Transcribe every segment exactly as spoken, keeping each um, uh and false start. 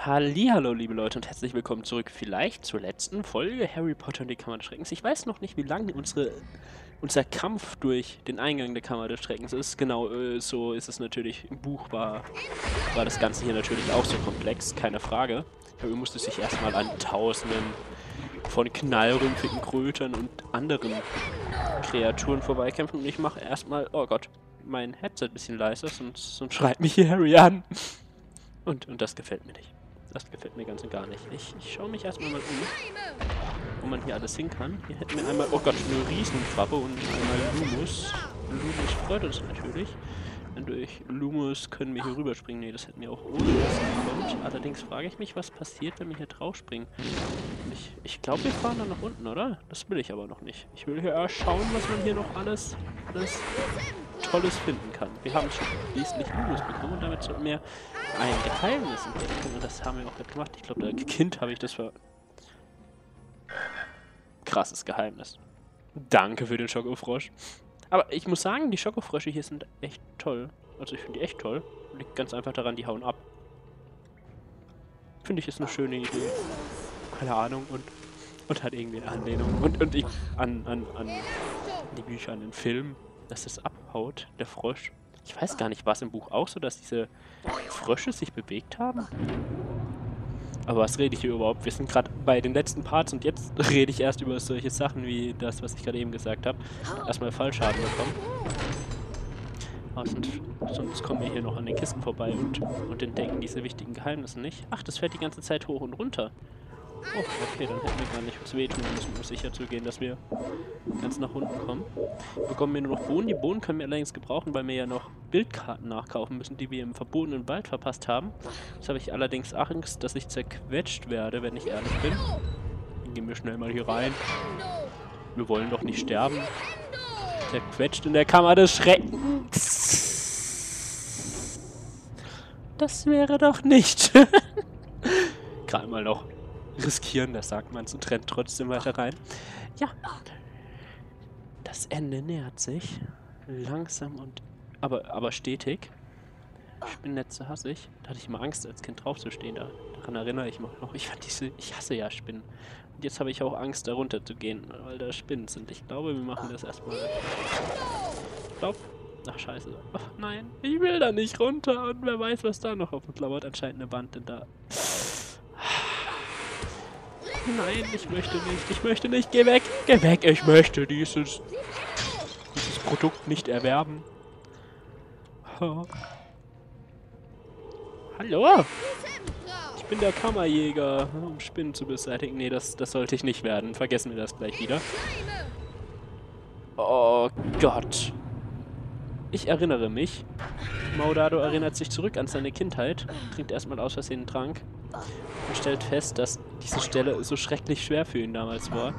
Hallihallo, liebe Leute, und herzlich willkommen zurück vielleicht zur letzten Folge Harry Potter und die Kammer des Schreckens. Ich weiß noch nicht, wie lang unsere, unser Kampf durch den Eingang der Kammer des Schreckens ist. Genau, äh, so ist es natürlich. Im Buch war, war das Ganze hier natürlich auch so komplex, keine Frage. Harry musste sich erstmal an Tausenden von knallrümpfigen Krötern und anderen Kreaturen vorbeikämpfen. Und ich mache erstmal, oh Gott, mein Headset ein bisschen leiser, sonst, sonst schreit mich hier Harry an. Und, und das gefällt mir nicht. Das gefällt mir ganz und gar nicht. Ich, ich schaue mich erstmal mal um, wo man hier alles hin kann. Hier hätten wir einmal, oh Gott, eine Riesenkrabbe und einmal Lumus. Lumus freut uns natürlich. Denn durch Lumus können wir hier rüberspringen. Ne, das hätten wir auch ohne das gekonnt. Allerdings frage ich mich, was passiert, wenn wir hier drauf springen. Ich, ich glaube, wir fahren dann nach unten, oder? Das will ich aber noch nicht. Ich will hier erst schauen, was man hier noch alles, alles Tolles finden kann. Wir haben schon schließlich Lumus bekommen und damit sollten wir ein Geheimnis entdecken. Und das haben wir auch nicht gemacht. Ich glaube, als Kind habe ich das ver... Krasses Geheimnis. Danke für den Schokofrosch. Aber ich muss sagen, die Schokofrösche hier sind echt toll. Also ich finde die echt toll. Liegt ganz einfach daran, die hauen ab. Finde ich ist eine schöne Idee. Keine Ahnung. Und, und hat irgendwie eine Anlehnung. Und, und ich an, an, an die Bücher, an den Film, dass es abhaut, der Frosch. Ich weiß gar nicht, war es im Buch auch so, dass diese Frösche sich bewegt haben? Aber was rede ich hier überhaupt? Wir sind gerade bei den letzten Parts und jetzt rede ich erst über solche Sachen wie das, was ich gerade eben gesagt habe. Erstmal Fallschaden bekommen. Aber sonst, sonst kommen wir hier noch an den Kisten vorbei und, und entdecken diese wichtigen Geheimnisse nicht. Ach, das fährt die ganze Zeit hoch und runter. Oh, okay, dann hätten wir gar nicht was wehtun müssen, um sicher zu gehen, dass wir ganz nach unten kommen. Bekommen wir nur noch Bohnen. Die Bohnen können wir allerdings gebrauchen, weil wir ja noch Bildkarten nachkaufen müssen, die wir im verbotenen Wald verpasst haben. Jetzt habe ich allerdings Angst, dass ich zerquetscht werde, wenn ich ehrlich bin. Dann gehen wir schnell mal hier rein. Wir wollen doch nicht sterben. Zerquetscht in der Kammer des Schreckens. Das wäre doch nicht. Gerade mal noch riskieren, das sagt man, und rennt trotzdem weiter rein. Ja, das Ende nähert sich. Langsam und aber, aber stetig. Spinnennetze hasse ich. Da hatte ich immer Angst, als Kind draufzustehen. Da, daran erinnere ich mich noch. Ich fand diese, ich hasse ja Spinnen. Und jetzt habe ich auch Angst, da runter zu gehen, weil da Spinnen sind. Ich glaube, wir machen das erstmal. Ich glaube. Ach, scheiße. Ach, nein, ich will da nicht runter. Und wer weiß, was da noch auf uns lauert. Anscheinend eine Wand, denn da... Nein, ich möchte nicht, ich möchte nicht, geh weg, geh weg, ich möchte dieses, dieses Produkt nicht erwerben. Oh. Hallo? Ich bin der Kammerjäger, um Spinnen zu beseitigen. Nee, das, das sollte ich nicht werden, vergessen wir das gleich wieder. Oh Gott. Ich erinnere mich. Maudado erinnert sich zurück an seine Kindheit, trinkt erstmal aus Versehen einen Trank und stellt fest, dass diese Stelle so schrecklich schwer für ihn damals war.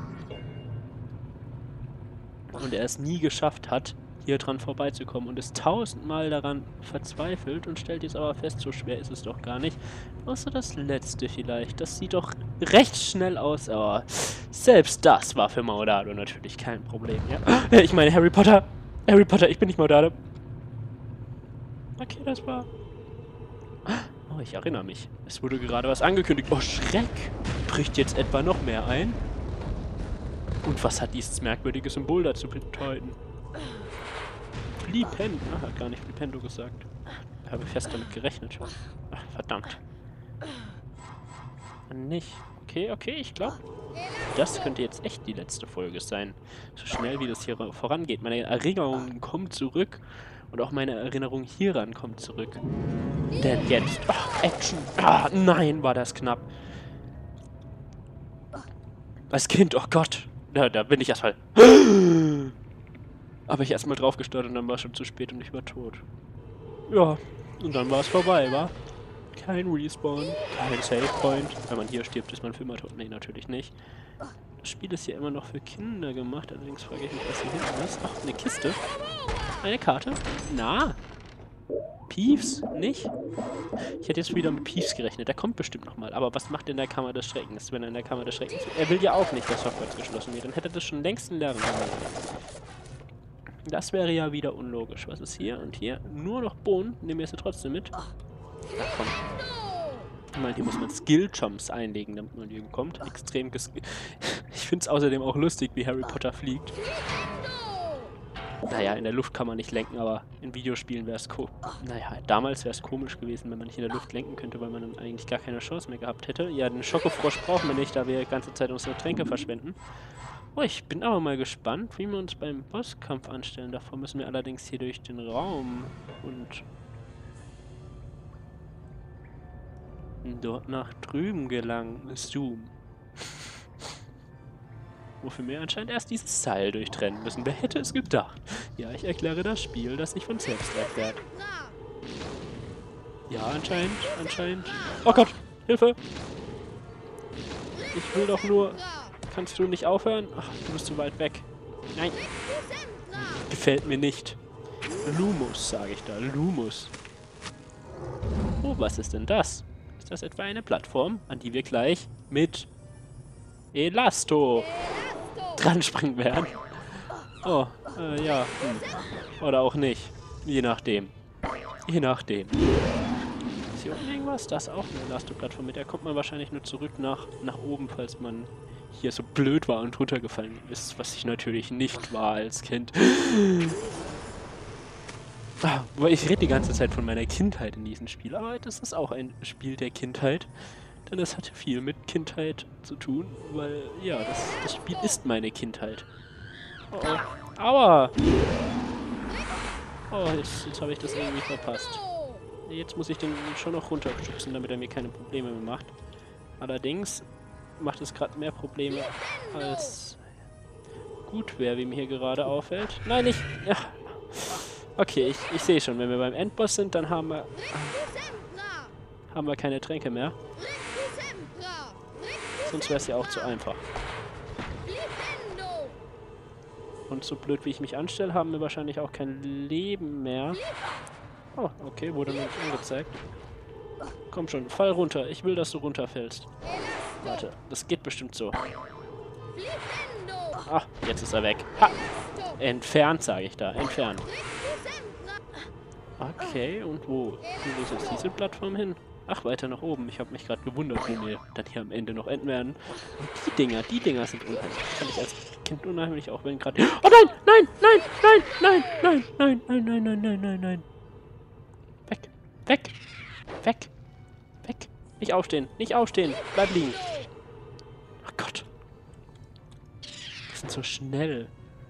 Und er es nie geschafft hat, hier dran vorbeizukommen und ist tausendmal daran verzweifelt und stellt jetzt aber fest, so schwer ist es doch gar nicht. Außer das letzte vielleicht. Das sieht doch recht schnell aus, aber selbst das war für Maudado natürlich kein Problem, ja? Ich meine, Harry Potter! Harry Potter, ich bin nicht Maudado. Okay, das war... Oh, ich erinnere mich. Es wurde gerade was angekündigt. Oh, Schreck! Bricht jetzt etwa noch mehr ein? Und was hat dieses merkwürdige Symbol dazu bedeuten? Flipendo. Ah, hat gar nicht Flipendo gesagt. Ich habe fest damit gerechnet. Ach, verdammt. Nicht. Okay, okay, ich glaube, das könnte jetzt echt die letzte Folge sein. So schnell wie das hier vorangeht. Meine Erinnerung kommt zurück. Und auch meine Erinnerung hieran kommt zurück. Denn jetzt... Oh, Action! Ah, nein, war das knapp. Als Kind, oh Gott. Da, da bin ich erstmal... Aber ich erstmal drauf gesteuert und dann war es schon zu spät und ich war tot. Ja, und dann war es vorbei, wa? Kein Respawn, kein Savepoint. Wenn man hier stirbt, ist man für immer tot. Nee, natürlich nicht. Das Spiel ist hier immer noch für Kinder gemacht. Allerdings frage ich mich, was hier hinten ist. Ach, eine Kiste. Eine Karte. Na. Peeves? Nicht? Ich hätte jetzt wieder mit Peeves gerechnet. Der kommt bestimmt nochmal. Aber was macht denn der Kammer des Schreckens, wenn er in der Kammer des Schreckens ist? Er will ja auch nicht, dass Hogwarts geschlossen wird. Dann hätte er das schon längst lernen können. Das wäre ja wieder unlogisch. Was ist hier und hier? Nur noch Bohnen. Nehmen wir sie trotzdem mit. Ach komm. Ich meine, hier muss man Skill-Jumps einlegen, damit man hier kommt. Extrem ges... Ich finde es außerdem auch lustig, wie Harry Potter fliegt. Naja, in der Luft kann man nicht lenken, aber in Videospielen wäre es ko... Naja, damals wäre es komisch gewesen, wenn man nicht in der Luft lenken könnte, weil man dann eigentlich gar keine Chance mehr gehabt hätte. Ja, den Schokofrosch brauchen wir nicht, da wir die ganze Zeit unsere Tränke verschwenden. Oh, ich bin aber mal gespannt, wie wir uns beim Bosskampf anstellen. Davor müssen wir allerdings hier durch den Raum und... dort nach drüben gelangen. Zoom. Wofür wir anscheinend erst dieses Seil durchtrennen müssen. Wer hätte es gedacht? Ja, ich erkläre das Spiel, das sich von selbst erklärt. Ja, anscheinend, anscheinend. Oh Gott, Hilfe! Ich will doch nur... Kannst du nicht aufhören? Ach, du bist zu weit weg. Nein. Gefällt mir nicht. Lumus, sage ich da. Lumus. Oh, was ist denn das? Ist das etwa eine Plattform, an die wir gleich mit Elasto dran springen werden? Oh, äh, ja. Hm. Oder auch nicht. Je nachdem. Je nachdem. Ist hier unten irgendwas? Das ist auch eine Elasto-Plattform. Mit der kommt man wahrscheinlich nur zurück nach, nach oben, falls man hier so blöd war und runtergefallen ist, was ich natürlich nicht war als Kind. Weil ich rede die ganze Zeit von meiner Kindheit in diesem Spiel, aber das ist auch ein Spiel der Kindheit, denn es hat viel mit Kindheit zu tun, weil, ja, das, das Spiel ist meine Kindheit. Oh, oh. Aua! Oh, jetzt, jetzt habe ich das irgendwie verpasst. Jetzt muss ich den schon noch runterschubsen, damit er mir keine Probleme mehr macht. Allerdings macht es gerade mehr Probleme, als gut wäre, wie mir hier gerade auffällt. Nein, nicht! Ja. Okay, ich, ich sehe schon, wenn wir beim Endboss sind, dann haben wir, haben wir keine Tränke mehr. Sonst wäre es ja auch zu einfach. Und so blöd, wie ich mich anstelle, haben wir wahrscheinlich auch kein Leben mehr. Oh, okay, wurde mir nicht angezeigt. Komm schon, fall runter. Ich will, dass du runterfällst. Warte, das geht bestimmt so. Ah, jetzt ist er weg. Ha! Entfernt, sage ich da. Entfernt. Okay, und wo? Wo ist jetzt diese Plattform hin? Ach, weiter nach oben. Ich habe mich gerade gewundert, wo wir dann hier am Ende noch enden werden. Und die Dinger, die Dinger sind unheimlich. Fand ich als Kind unheimlich, auch wenn gerade... Oh nein, nein, nein, nein, nein, nein, nein, nein, nein, nein, nein, nein, nein. Weg, weg, weg, weg. Nicht aufstehen, nicht aufstehen. Bleib liegen. Oh Gott. Die sind so schnell.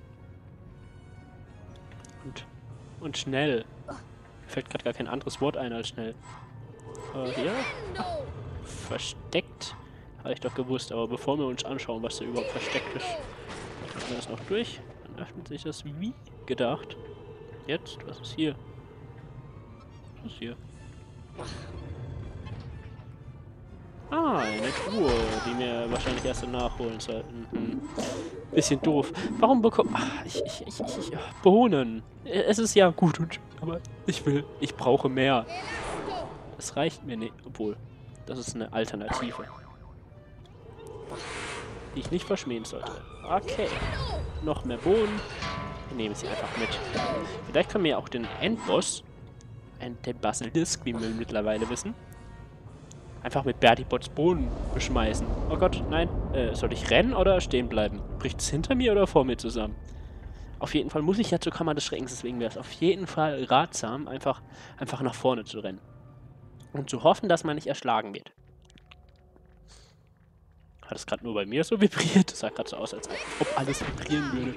Und, und schnell. Mir fällt gerade gar kein anderes Wort ein als schnell. Äh, hier? Versteckt? Habe ich doch gewusst, aber bevor wir uns anschauen, was da überhaupt versteckt ist, machen wir das noch durch. Dann öffnet sich das wie gedacht. Jetzt? Was ist hier? Was ist hier? Ah, eine Truhe, die wir wahrscheinlich erst nachholen sollten. Hm. Bisschen doof. Warum bekomme... Ach, ich, ich, ich, ich, ich... Bohnen. Es ist ja gut, und, aber ich will... Ich brauche mehr. Das reicht mir nicht. Obwohl, das ist eine Alternative. Die ich nicht verschmähen sollte. Okay. Noch mehr Bohnen. Wir nehmen sie einfach mit. Vielleicht können wir ja auch den Endboss, den Basilisk, wie wir mittlerweile wissen, einfach mit Bertibots Bohnen beschmeißen. Oh Gott, nein. Äh, soll ich rennen oder stehen bleiben? Bricht es hinter mir oder vor mir zusammen? Auf jeden Fall muss ich ja zur Kammer des Schreckens, deswegen wäre es auf jeden Fall ratsam, einfach, einfach nach vorne zu rennen. Und zu hoffen, dass man nicht erschlagen wird. Hat es gerade nur bei mir so vibriert? Das sah gerade so aus, als ob alles vibrieren würde.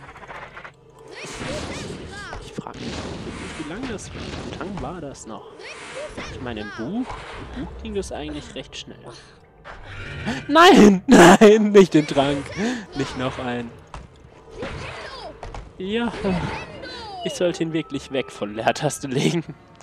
Ich frage mich, wie lange das war. Wie lang war das noch? Ich meine, im Buch, im Buch ging das eigentlich recht schnell. Nein! Nein! Nicht den Trank! Nicht noch einen. Ja. Ich sollte ihn wirklich weg von Leertaste legen.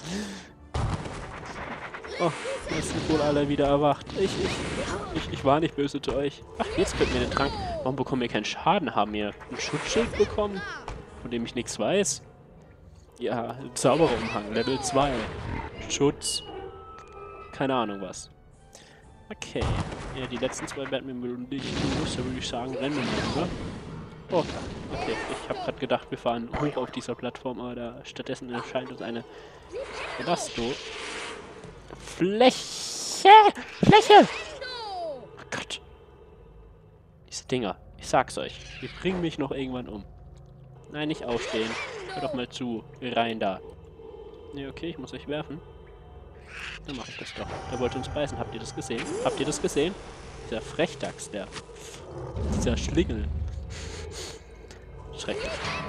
Oh, jetzt sind wohl alle wieder erwacht. Ich, ich, ich, ich war nicht böse zu euch. Ach, jetzt könnten wir den Trank... Warum bekommen wir keinen Schaden? Haben wir ein Schutzschild bekommen, von dem ich nichts weiß? Ja, Zaubererumhang, Level zwei. Schutz. Keine Ahnung was. Okay. Ja, die letzten zwei werden wir nicht los, da würde ich sagen, rennen wir mal, oder? Oh, okay. Ich habe gerade gedacht, wir fahren hoch auf dieser Plattform, aber da stattdessen erscheint uns eine Elasto. Fläche. Fläche! Fläche! Oh Gott. Diese Dinger. Ich sag's euch. Die bringen mich noch irgendwann um. Nein, nicht aufstehen. Hör doch mal zu. Rein da. Ne, okay, ich muss euch werfen. Dann mache ich das doch. Der wollte uns beißen. Habt ihr das gesehen? Habt ihr das gesehen? Dieser Frechdachs, der... Dieser Schlingel. Schrecklich.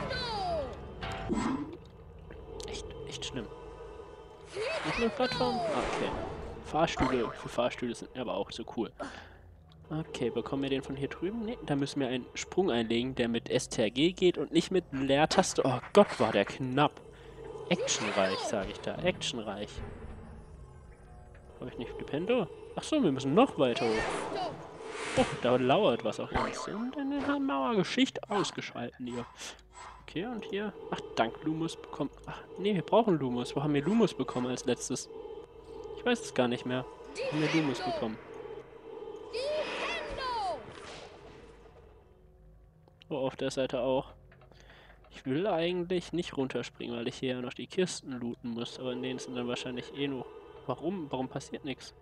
Echt, echt schlimm. Noch eine Plattform? Ah, okay. Fahrstühle. Für Fahrstühle sind aber auch so cool. Okay, bekommen wir den von hier drüben? Ne, da müssen wir einen Sprung einlegen, der mit S T R G geht und nicht mit Leertaste. Oh Gott, war der knapp. Actionreich, sage ich da. Actionreich. Habe ich nicht Flipendo? Achso, wir müssen noch weiter hoch. Oh, da lauert was auf uns. Und dann haben wir aber Geschichte ausgeschalten hier. Okay, und hier... Ach, dank Lumus bekommen... Ach, nee, wir brauchen Lumus. Wo haben wir Lumus bekommen als letztes? Ich weiß es gar nicht mehr. Wo haben wir Lumus bekommen? Oh, auf der Seite auch. Ich will eigentlich nicht runterspringen, weil ich hier ja noch die Kisten looten muss. Aber in denen sind dann wahrscheinlich eh noch... Warum? Warum passiert nichts?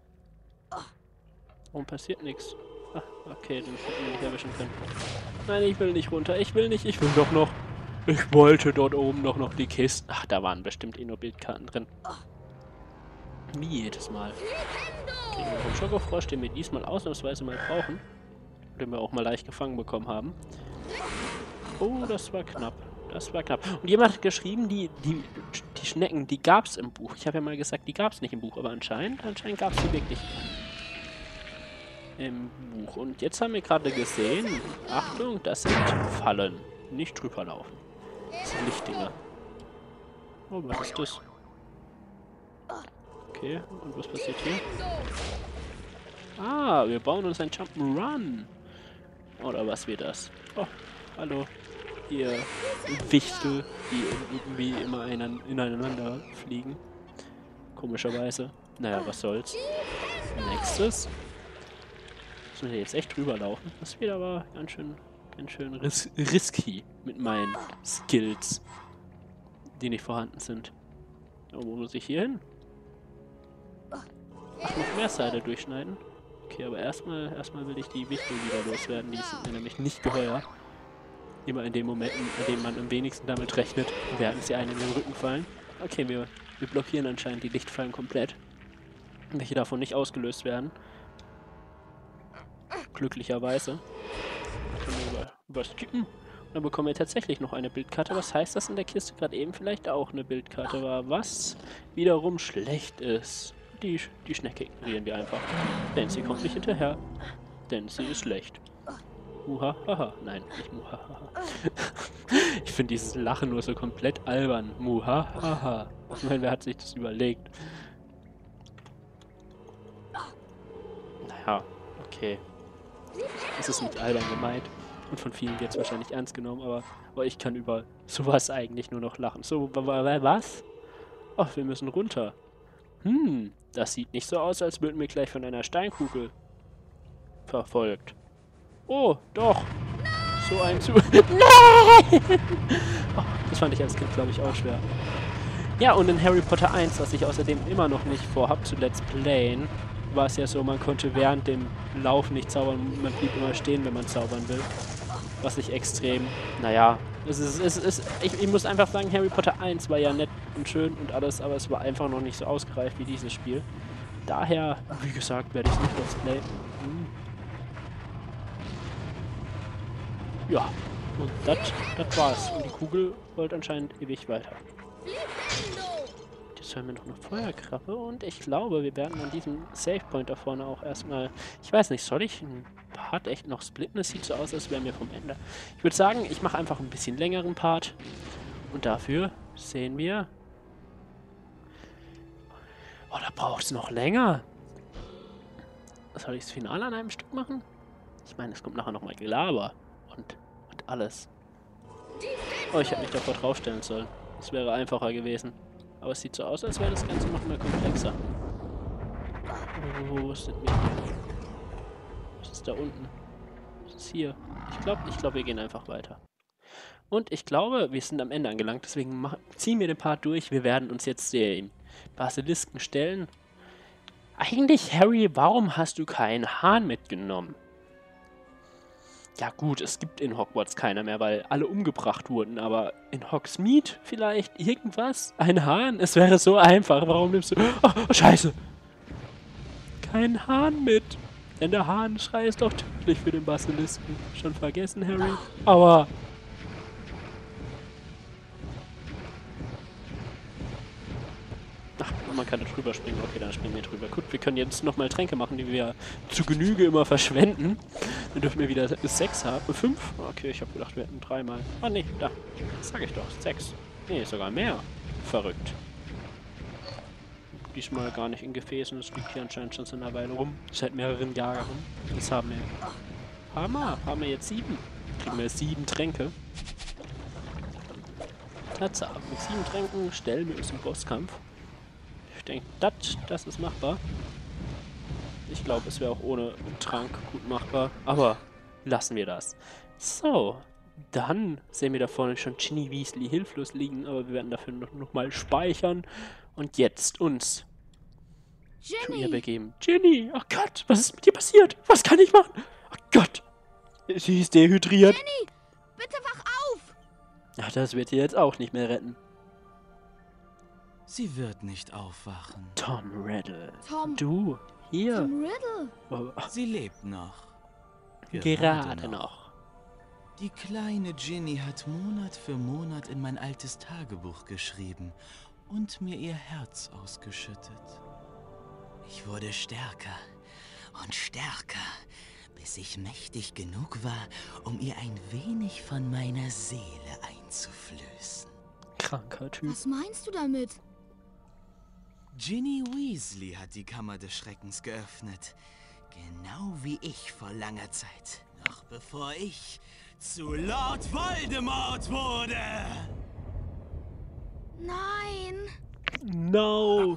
Warum passiert nichts? Ach, okay, dann hätten wir nicht erwischen können. Nein, ich will nicht runter. Ich will nicht. Ich will doch noch... Ich wollte dort oben doch noch die Kisten... Ach, da waren bestimmt eh nur Bildkarten drin. Wie jedes Mal. Okay, den Schokofrosch, den wir diesmal ausnahmsweise mal brauchen. Den wir auch mal leicht gefangen bekommen haben. Oh, das war knapp. Das war knapp. Und jemand hat geschrieben, die, die, die Schnecken, die gab es im Buch. Ich habe ja mal gesagt, die gab es nicht im Buch, aber anscheinend, anscheinend gab es die wirklich im Buch. Und jetzt haben wir gerade gesehen, Achtung, das sind Fallen. Nicht drüber laufen. Das sind Lichtdinger. Oh, was ist das? Okay, und was passiert hier? Ah, wir bauen uns ein Jump'n'Run. Oder was wird das? Oh, hallo. Ihr Wichtel, die irgendwie immer einen, ineinander fliegen. Komischerweise. Naja, was soll's. Nächstes. Müssen wir jetzt echt drüber laufen. Das wird aber ganz schön, ganz schön ris risky mit meinen Skills, die nicht vorhanden sind. Oh, wo muss ich hier hin? Ach, noch mehr Seile durchschneiden. Okay, aber erstmal erstmal will ich die Wichtel wieder loswerden. Die sind mir nämlich nicht geheuer. Immer in den Momenten, an denen man am wenigsten damit rechnet, werden sie einem in den Rücken fallen. Okay, wir, wir blockieren anscheinend die Lichtfallen komplett. Welche davon nicht ausgelöst werden. Glücklicherweise. Können wir über, überskippen. Und dann bekommen wir tatsächlich noch eine Bildkarte. Was heißt, dass in der Kiste gerade eben vielleicht auch eine Bildkarte war? Was wiederum schlecht ist. Die, die Schnecke ignorieren wir einfach. Denn sie kommt nicht hinterher. Denn sie ist schlecht. Muhahaha. Nein, nicht muhahaha. Ich finde dieses Lachen nur so komplett albern. Muhahaha. Ich meine, wer hat sich das überlegt? Naja, okay. Es ist nicht albern gemeint. Und von vielen wird es wahrscheinlich ernst genommen, aber, aber ich kann über sowas eigentlich nur noch lachen. So, was? Ach, wir müssen runter. Hm, das sieht nicht so aus, als würden wir gleich von einer Steinkugel verfolgt. Oh, doch. So ein zu... Nein! Oh, das fand ich als Kind, glaube ich, auch schwer. Ja, und in Harry Potter eins, was ich außerdem immer noch nicht vorhab zu Let's Playen, war es ja so, man konnte während dem Lauf nicht zaubern, man blieb immer stehen, wenn man zaubern will. Was ich extrem, naja, es ist, es ist, ich, ich muss einfach sagen, Harry Potter eins war ja nett und schön und alles, aber es war einfach noch nicht so ausgereift wie dieses Spiel. Daher, wie gesagt, werde ich es nicht Let's Play. Hm. Ja, und das war's. Und die Kugel wollte anscheinend ewig weiter. Jetzt hören wir noch eine Feuerkrabbe und ich glaube, wir werden an diesem Savepoint da vorne auch erstmal... Ich weiß nicht, soll ich einen Part echt noch splitten? Es sieht so aus, als wären wir vom Ende. Ich würde sagen, ich mache einfach ein bisschen längeren Part und dafür sehen wir... Oh, da braucht es noch länger. Soll ich das Finale an einem Stück machen? Ich meine, es kommt nachher nochmal Gelaber. Und, und alles. Oh, ich hätte mich davor draufstellen sollen. Das wäre einfacher gewesen. Aber es sieht so aus, als wäre das Ganze noch mal komplexer. Oh, wo sind wir hier? Was ist da unten? Was ist hier? Ich glaube, ich glaube, wir gehen einfach weiter. Und ich glaube, wir sind am Ende angelangt. Deswegen ziehen wir den Part durch. Wir werden uns jetzt dem Basilisken stellen. Eigentlich, Harry, warum hast du keinen Hahn mitgenommen? Ja gut, es gibt in Hogwarts keiner mehr, weil alle umgebracht wurden, aber in Hogsmeade vielleicht irgendwas? Ein Hahn? Es wäre so einfach. Warum nimmst du... Oh, oh scheiße! Kein Hahn mit! Denn der Hahnschrei ist doch tödlich für den Basilisken. Schon vergessen, Harry? Aber... Ach, man kann da drüber springen. Okay, dann springen wir drüber. Gut, wir können jetzt nochmal Tränke machen, die wir zu Genüge immer verschwenden. Dann dürfen wir wieder sechs haben. Fünf? Okay, ich habe gedacht, wir hätten dreimal. Ah, nee, da. Das sag ich doch. Sechs. Nee, sogar mehr. Verrückt. Diesmal gar nicht in Gefäßen. Das liegt hier anscheinend schon seit einer Weile rum. Seit mehreren Jahren. Das haben wir. Hammer. Haben wir jetzt sieben. Kriegen wir sieben Tränke. Tatsache. Mit sieben Tränken stellen wir uns im Bosskampf. Ich denke, das, das ist machbar. Ich glaube, es wäre auch ohne Trank gut machbar. Aber lassen wir das. So, dann sehen wir da vorne schon Ginny Weasley hilflos liegen. Aber wir werden dafür noch, noch mal speichern. Und jetzt uns zu ihr begeben. Ginny, oh Gott, was ist mit dir passiert? Was kann ich machen? Oh Gott, sie ist dehydriert. Ginny, bitte wach auf! Ach, das wird sie jetzt auch nicht mehr retten. Sie wird nicht aufwachen. Tom Riddle. Tom. Du, hier. Tom Riddle. Oh, Sie lebt noch. gerade noch. Die kleine Ginny hat Monat für Monat in mein altes Tagebuch geschrieben und mir ihr Herz ausgeschüttet. Ich wurde stärker und stärker, bis ich mächtig genug war, um ihr ein wenig von meiner Seele einzuflößen. Kranker Typ. Was meinst du damit? Ginny Weasley hat die Kammer des Schreckens geöffnet. Genau wie ich vor langer Zeit. Noch bevor ich zu Lord Voldemort wurde. Nein. No.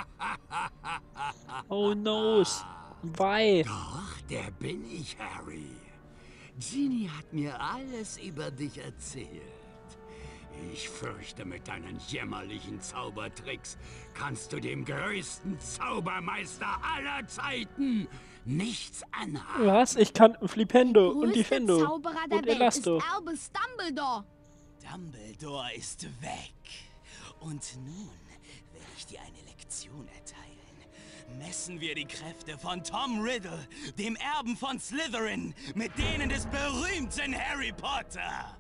Oh no. Why? Doch, der bin ich, Harry. Ginny hat mir alles über dich erzählt. Ich fürchte, mit deinen jämmerlichen Zaubertricks kannst du dem größten Zaubermeister aller Zeiten nichts anhaben. Was? Ich kann Flipendo und Größte Defendo Zauberer der und Welt Elasto. ist Albus Dumbledore. Dumbledore ist weg. Und nun werde ich dir eine Lektion erteilen. Messen wir die Kräfte von Tom Riddle, dem Erben von Slytherin, mit denen des berühmten Harry Potter.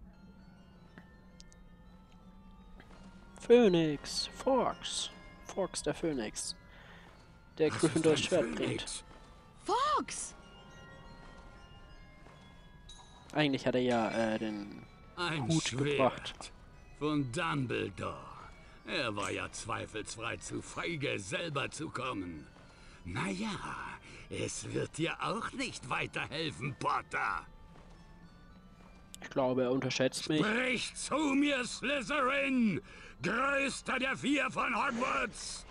Phönix. Fawkes. Fawkes der Phönix. Der Das Gryffindors ist ein Schwert bringt. Phönix. Fox. Eigentlich hat er ja äh, den Ein Hut Schwert gebracht. von Dumbledore. Er war ja zweifelsfrei zu feige, selber zu kommen. Naja, es wird dir auch nicht weiterhelfen, Potter. Ich glaube, er unterschätzt mich. Sprich zu mir, Slytherin! Größter der vier von Hogwarts!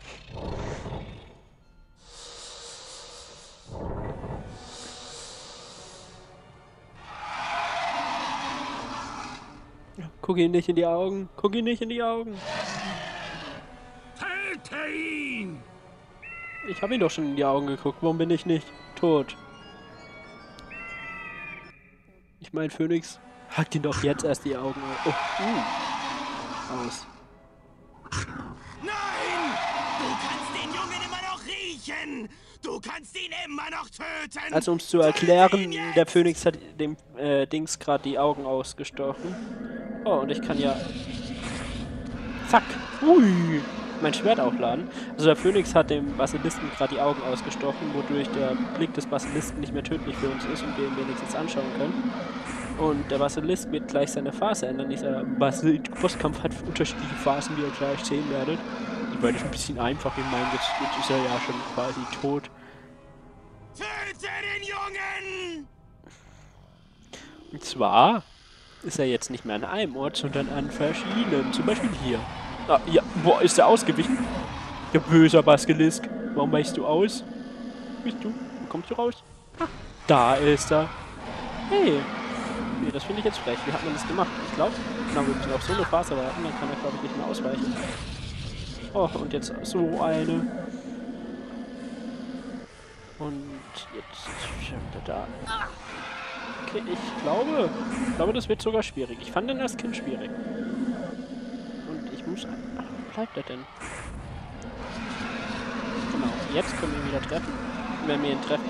Guck ihn nicht in die Augen. Guck ihn nicht in die Augen. Töte ihn! Ich habe ihn doch schon in die Augen geguckt. Warum bin ich nicht tot? Ich meine, Phönix hackt ihn doch jetzt erst die Augen aus. Oh, uh. aus. Nein! Du kannst den Jungen immer noch riechen! Du kannst ihn immer noch töten! Also um es zu erklären, der Phönix hat dem äh, Dings gerade die Augen ausgestochen. Oh, und ich kann ja... Fuck! Ui! Mein Schwert aufladen. Also der Phönix hat dem Basilisken gerade die Augen ausgestochen, wodurch der Blick des Basilisken nicht mehr tödlich für uns ist und wir ihn wenigstens anschauen können. Und der Basilisk wird gleich seine Phase ändern. Dieser Bosskampf hat unterschiedliche Phasen, die ihr gleich sehen werdet. Die werde ich ein bisschen einfach in meinem, jetzt, jetzt ist er ja schon quasi tot. Töte den Jungen! Und zwar ist er jetzt nicht mehr an einem Ort, sondern an verschiedenen. Zum Beispiel hier. Ah, ja, boah, ist er ausgewichen? Der böser Basilisk. Warum weichst du aus? Bist du? Wo kommst du raus? Ah, da ist er. Hey. Nee, das finde ich jetzt frech. Wie hat man das gemacht? Ich glaube, genau, wir müssen auf so eine Phase warten, dann kann er, glaube ich, nicht mehr ausweichen. Oh, und jetzt so eine. Und jetzt steht er da. Okay, ich glaube, ich glaube, das wird sogar schwierig. Ich fand den als Kind schwierig. Und ich muss... Wo bleibt er denn? Genau, jetzt können wir ihn wieder treffen. Wenn wir ihn treffen.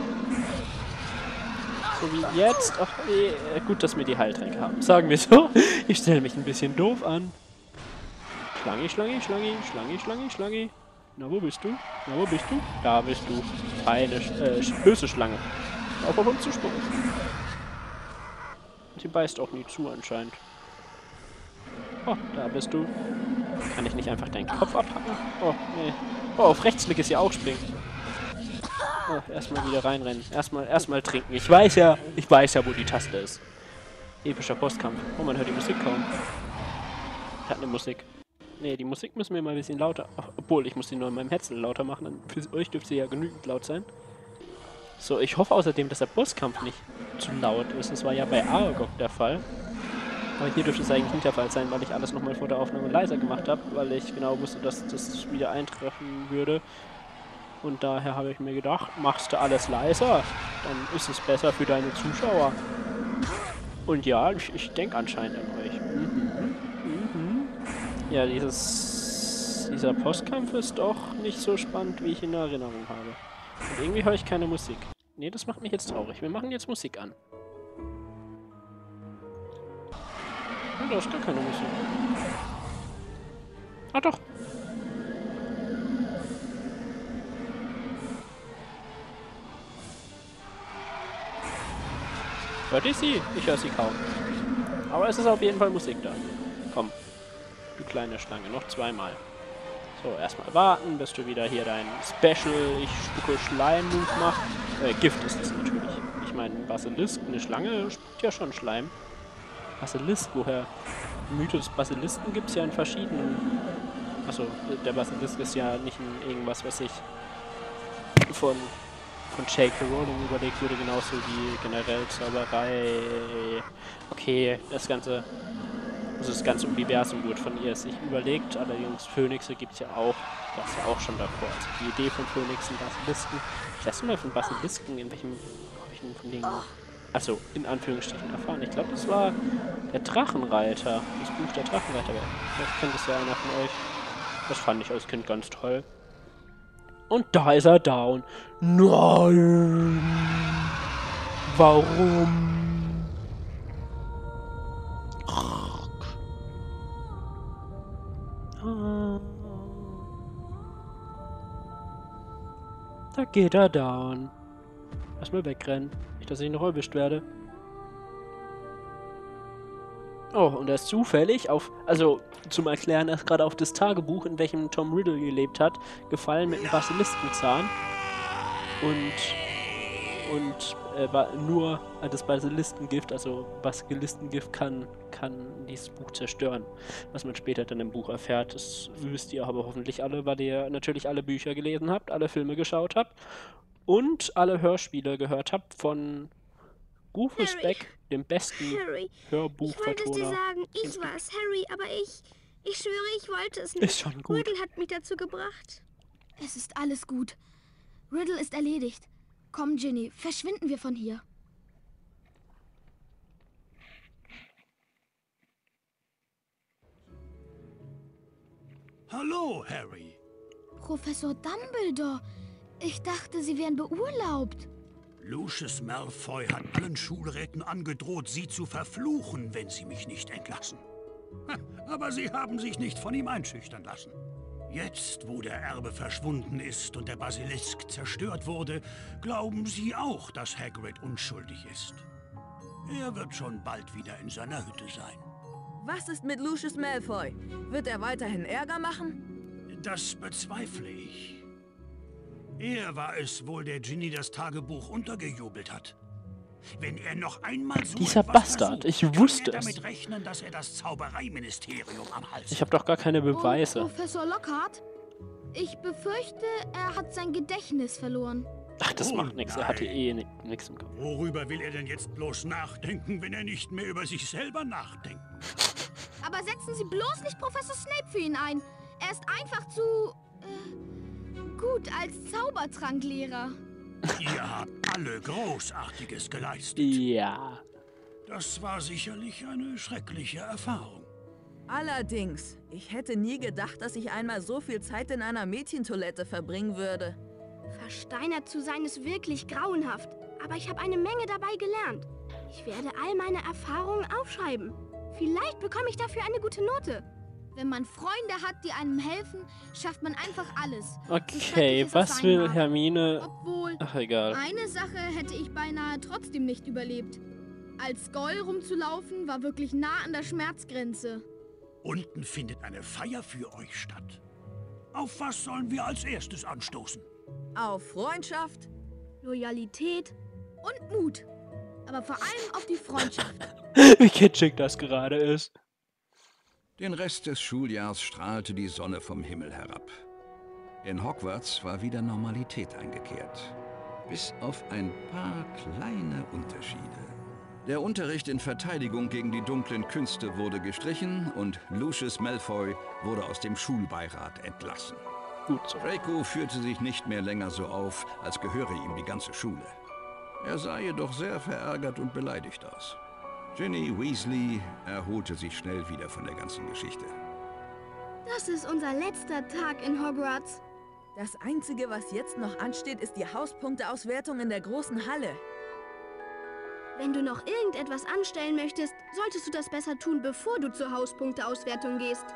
So wie jetzt. Ach, eh, gut, dass wir die Heiltränke haben. Sagen wir so. Ich stelle mich ein bisschen doof an. Schlangi, Schlangi, Schlangi, Schlangi, Schlangi, Schlangi. Na, wo bist du? Na, wo bist du? Da bist du. Eine äh, böse Schlange. Auf auf uns zu spucken. Sie beißt auch nie zu anscheinend. Oh, da bist du. Kann ich nicht einfach deinen Kopf abhacken? Oh, nee. Oh, auf Rechtsklick ist ja auch springen. Oh, erstmal wieder reinrennen. Erstmal, erstmal trinken. Ich weiß ja, ich weiß ja, wo die Taste ist. Epischer Bosskampf. Oh, man hört die Musik kaum. Hat eine Musik. Nee, die Musik müssen wir mal ein bisschen lauter... Ach, obwohl, ich muss die nur in meinem Headset lauter machen. Dann für euch dürfte sie ja genügend laut sein. So, ich hoffe außerdem, dass der Bosskampf nicht zu laut ist. Das war ja bei Aragog der Fall. Aber hier dürfte es eigentlich nicht der Fall sein, weil ich alles nochmal vor der Aufnahme leiser gemacht habe, weil ich genau wusste, dass das wieder eintreffen würde. Und daher habe ich mir gedacht, machst du alles leiser, dann ist es besser für deine Zuschauer. Und ja, ich, ich denke anscheinend an euch. Mhm. Mhm. Ja, dieses, dieser Postkampf ist doch nicht so spannend, wie ich in Erinnerung habe. Und irgendwie höre ich keine Musik. Nee, das macht mich jetzt traurig. Wir machen jetzt Musik an. Oh, da ist gar keine Musik. Ah, doch. Hört ihr sie? Ich höre sie kaum. Aber es ist auf jeden Fall Musik da. Komm. Du kleine Schlange. Noch zweimal. So, erstmal warten, bis du wieder hier dein Special, ich spucke Schleim-Move machst. Äh, Gift ist es natürlich. Ich meine, Basilisk, eine Schlange spuckt ja schon Schleim. Basilisk, woher? Mythos Basilisken gibt es ja in verschiedenen... Achso, der Basilisk ist ja nicht in irgendwas, was sich von, von J K Rowling überlegt wurde, genauso wie generell Zauberei. Okay, das ganze... Also das ganze Universum wurde von ihr sich überlegt, allerdings Phönixe gibt es ja auch, das ja auch schon davor. Also die Idee von Phönixen, Basilisken. Ich weiß mal von Basilisken, in welchem, welchen von denen, also in Anführungsstrichen erfahren. Ich glaube, das war der Drachenreiter, das Buch der Drachenreiter. Vielleicht kennt es ja einer von euch. Das fand ich als Kind ganz toll. Und da ist er down. Nein! Warum? Da geht er down. Erstmal wegrennen. Nicht, dass ich noch erwischt werde. Oh, und er ist zufällig auf, also zum Erklären, er ist gerade auf das Tagebuch, in welchem Tom Riddle gelebt hat, gefallen mit einem Basiliskenzahn. Und, und äh, war nur äh, das Basiliskengift, also Basiliskengift kann, kann dieses Buch zerstören. Was man später dann im Buch erfährt, das wisst ihr aber hoffentlich alle, weil ihr natürlich alle Bücher gelesen habt, alle Filme geschaut habt und alle Hörspiele gehört habt von Rufus Harry, Beck, dem besten Harry, Hörbuchvertoner. ich wollte es dir sagen, ich war's, Harry, aber ich, ich schwöre, ich wollte es nicht. Ist schon gut. Riddle hat mich dazu gebracht. Es ist alles gut. Riddle ist erledigt. Komm, Ginny, verschwinden wir von hier. Hallo, Harry. Professor Dumbledore. Ich dachte, Sie wären beurlaubt. Lucius Malfoy hat allen Schulräten angedroht, sie zu verfluchen, wenn sie mich nicht entlassen. Ha, aber sie haben sich nicht von ihm einschüchtern lassen. Jetzt, wo der Erbe verschwunden ist und der Basilisk zerstört wurde, glauben sie auch, dass Hagrid unschuldig ist. Er wird schon bald wieder in seiner Hütte sein. Was ist mit Lucius Malfoy? Wird er weiterhin Ärger machen? Das bezweifle ich. Er war es wohl, der Ginny das Tagebuch untergejubelt hat. Wenn er noch einmal so Dieser etwas Bastard, versucht, ich wusste kann er es. damit rechnen, dass er das Zaubereiministerium am Hals Ich habe doch gar keine Beweise. Und Professor Lockhart? Ich befürchte, er hat sein Gedächtnis verloren. Ach, das Oh macht nichts. Er hatte eh nichts im Kopf. Worüber will er denn jetzt bloß nachdenken, wenn er nicht mehr über sich selber nachdenken kann? Aber setzen Sie bloß nicht Professor Snape für ihn ein. Er ist einfach zu... Äh, gut als Zaubertranklehrer. Ihr habt alle Großartiges geleistet. Ja. Das war sicherlich eine schreckliche Erfahrung. Allerdings, ich hätte nie gedacht, dass ich einmal so viel Zeit in einer Mädchentoilette verbringen würde. Versteinert zu sein ist wirklich grauenhaft. Aber ich habe eine Menge dabei gelernt. Ich werde all meine Erfahrungen aufschreiben. Vielleicht bekomme ich dafür eine gute Note. Wenn man Freunde hat, die einem helfen, schafft man einfach alles. Okay, was will Hermine? Obwohl, Ach, egal. eine Sache hätte ich beinahe trotzdem nicht überlebt. Als Goll rumzulaufen, war wirklich nah an der Schmerzgrenze. Unten findet eine Feier für euch statt. Auf was sollen wir als erstes anstoßen? Auf Freundschaft? Loyalität und Mut. Aber vor allem auf die Freundschaft. Wie kitschig das gerade ist. Den Rest des Schuljahrs strahlte die Sonne vom Himmel herab. In Hogwarts war wieder Normalität eingekehrt. Bis auf ein paar kleine Unterschiede. Der Unterricht in Verteidigung gegen die dunklen Künste wurde gestrichen und Lucius Malfoy wurde aus dem Schulbeirat entlassen. Gut so. Draco führte sich nicht mehr länger so auf, als gehöre ihm die ganze Schule. Er sah jedoch sehr verärgert und beleidigt aus. Ginny Weasley erholte sich schnell wieder von der ganzen Geschichte. Das ist unser letzter Tag in Hogwarts. Das Einzige, was jetzt noch ansteht, ist die Hauspunkteauswertung in der großen Halle. Wenn du noch irgendetwas anstellen möchtest, solltest du das besser tun, bevor du zur Hauspunkteauswertung gehst.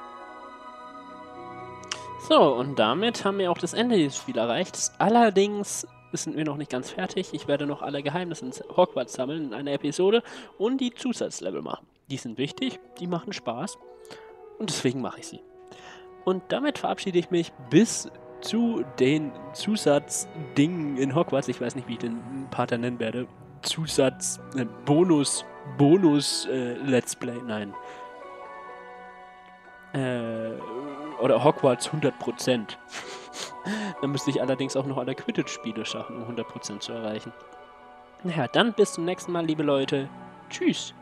So, und damit haben wir auch das Ende dieses Spiels erreicht. Allerdings sind wir noch nicht ganz fertig. Ich werde noch alle Geheimnisse in Hogwarts sammeln in einer Episode und die Zusatzlevel machen. Die sind wichtig, die machen Spaß und deswegen mache ich sie. Und damit verabschiede ich mich bis zu den Zusatzdingen in Hogwarts. Ich weiß nicht, wie ich den Pater nennen werde. Zusatz, äh, Bonus, Bonus, äh, Let's Play, nein. Äh, oder Hogwarts hundert Prozent. Dann müsste ich allerdings auch noch alle Quidditch-Spiele schaffen, um hundert Prozent zu erreichen. Naja, dann bis zum nächsten Mal, liebe Leute. Tschüss.